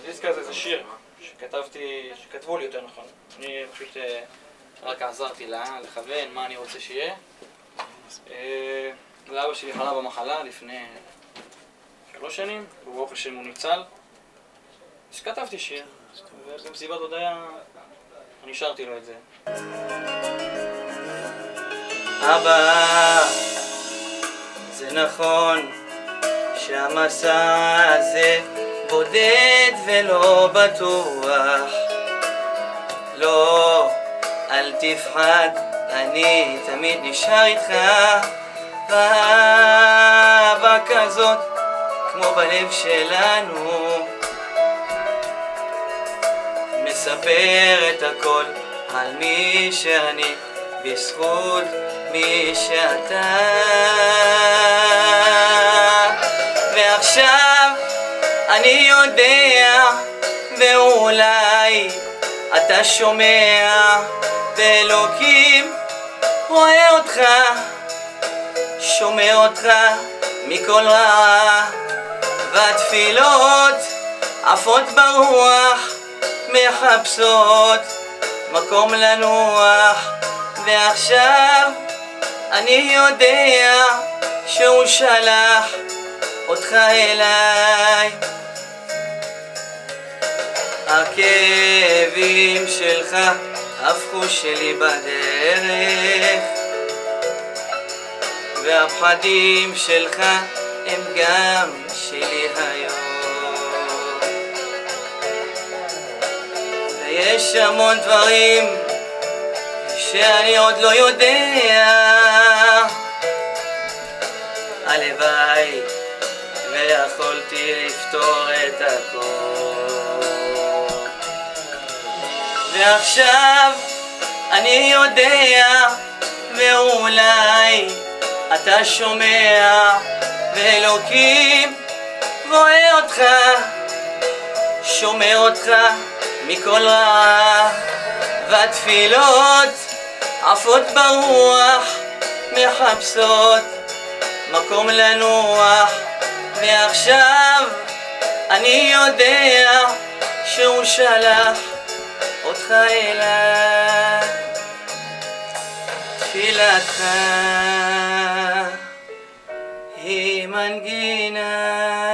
דיסקה זה שיר שכתבו לי יותר נכון. אני פשוט רק עזרתי לה לכוון מה אני רוצה שיהיה. לאבא שלי חלה במחלה לפני 3 שנים, וברוך השם הוא ניצל. אז כתבתי שיר, ובמסיבת הודיה אני שרתי לו את זה. אבא, זה נכון שהמסע הזה בודד ולא בטוח. לא, אל תפחד, אני תמיד נשאר איתך. ואהבה כזאת כמו בלב שלנו, מספר את הכל על מי שאני בזכות מי שאתה. ועכשיו אני יודע ואולי אתה שומע, ואלוקים רואה אותך, שומע אותך מכל רע, והתפילות עפות ברוח מחפשות מקום לנוח. ועכשיו אני יודע שהוא שלח אותך אליי. הכאבים שלך הפכו שלי בדרך, והפחדים שלך הם גם שלי היום. ויש המון דברים שאני עוד לא יודע, הלוואי ויכולתי לפתור את הכל. ועכשיו אני יודע ואולי אתה שומע, ואלוקים רואה אותך, שומע אותך מכל רע, והתפילות עפות ברוח מחפשות מקום לנוח. ועכשיו אני יודע שהוא שלח אותך אליי. תפילתך היא מנגינה